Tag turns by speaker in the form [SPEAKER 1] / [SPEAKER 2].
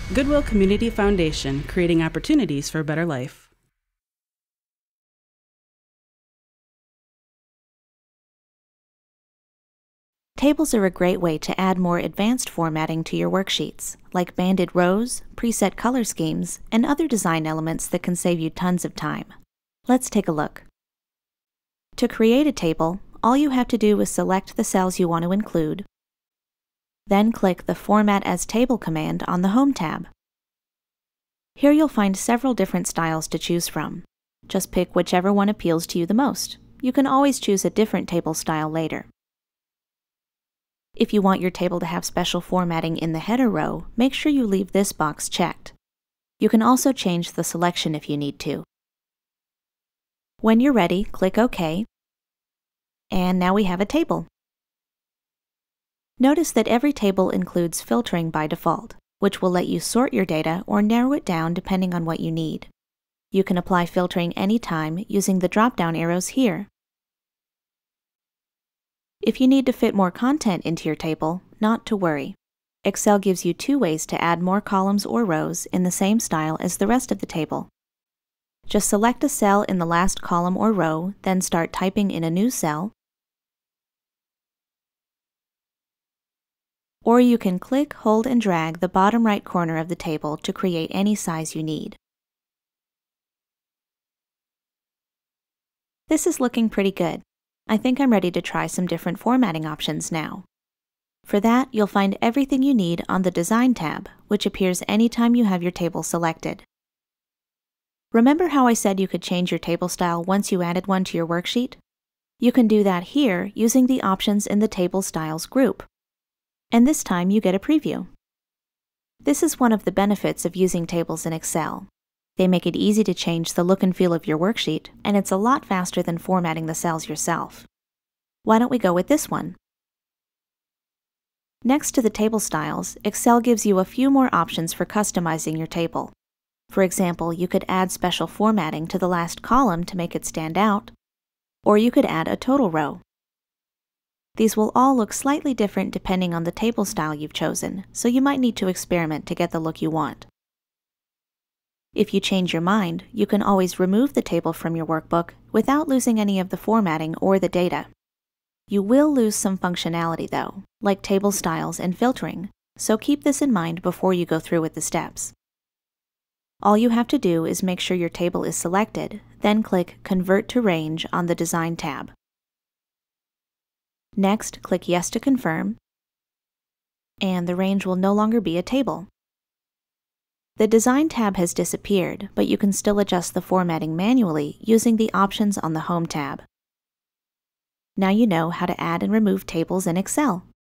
[SPEAKER 1] Goodwill Community Foundation, creating opportunities for a better life.
[SPEAKER 2] Tables are a great way to add more advanced formatting to your worksheets, like banded rows, preset color schemes, and other design elements that can save you tons of time. Let's take a look. To create a table, all you have to do is select the cells you want to include, then click the Format as Table command on the Home tab. Here you'll find several different styles to choose from. Just pick whichever one appeals to you the most. You can always choose a different table style later. If you want your table to have special formatting in the header row, make sure you leave this box checked. You can also change the selection if you need to. When you're ready, click OK, and now we have a table. Notice that every table includes filtering by default, which will let you sort your data or narrow it down depending on what you need. You can apply filtering anytime using the drop-down arrows here. If you need to fit more content into your table, not to worry. Excel gives you two ways to add more columns or rows in the same style as the rest of the table. Just select a cell in the last column or row, then start typing in a new cell. Or you can click, hold, and drag the bottom right corner of the table to create any size you need. This is looking pretty good. I think I'm ready to try some different formatting options now. For that, you'll find everything you need on the Design tab, which appears anytime you have your table selected. Remember how I said you could change your table style once you added one to your worksheet? You can do that here using the options in the Table Styles group. And this time you get a preview. This is one of the benefits of using tables in Excel. They make it easy to change the look and feel of your worksheet, and it's a lot faster than formatting the cells yourself. Why don't we go with this one? Next to the table styles, Excel gives you a few more options for customizing your table. For example, you could add special formatting to the last column to make it stand out, or you could add a total row. These will all look slightly different depending on the table style you've chosen, so you might need to experiment to get the look you want. If you change your mind, you can always remove the table from your workbook without losing any of the formatting or the data. You will lose some functionality though, like table styles and filtering, so keep this in mind before you go through with the steps. All you have to do is make sure your table is selected, then click Convert to Range on the Design tab. Next, click Yes to confirm, and the range will no longer be a table. The Design tab has disappeared, but you can still adjust the formatting manually using the options on the Home tab. Now you know how to add and remove tables in Excel.